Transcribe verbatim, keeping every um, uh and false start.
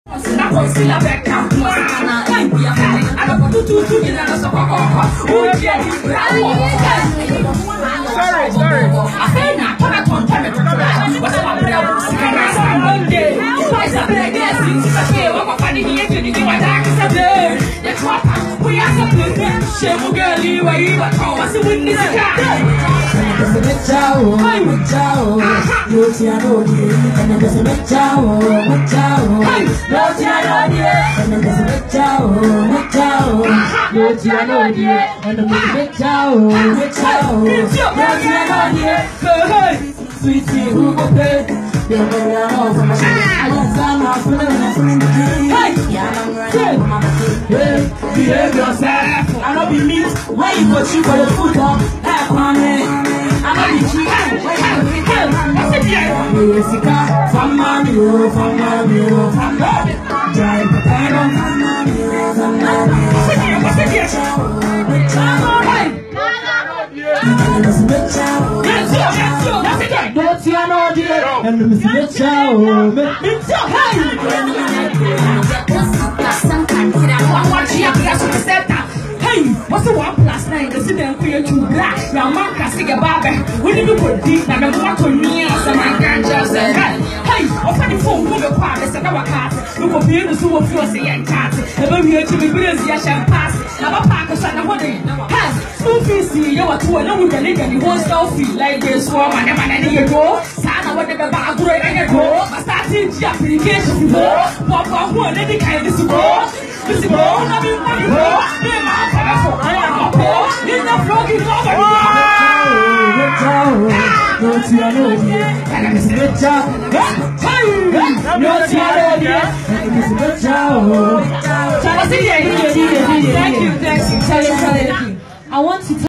Sorry, sorry. Sweetie, who go pay? You're very off from my I just am not feeling from the hey, hey, behave yourself. I don't be meat. Why you go cheap for the food up? Hey, money. I don't be cheap. Jessica, from mommy, oh, from mommy, oh, from mommy. Drive the car on from mommy, oh, from mommy. Don't you know dear? And Miss Mitchell, Mitchell, hey! Hey, what's the one plus nine? The city and queer to black. Now, man, can see a barber. We need to put deep. Now, the one to me, or some man just say, hey, open the phone, move the part, it's another cat. Look up here, the zoo of Flossy and cat. Ever here to be busy, I shall pass. Now, a pack of son of what they has. See, you are two and we can live and whole self feel like this one and never any you go. Sana what the bag great and you go. But starting the application go. Papa who and any kind of go. This is go, I mean, what you go. I am a poor. In the frog is over. No, you know, and I'm a bitch. No, you know, and I'm a bitch. Thank you, thank you, thank you. I want to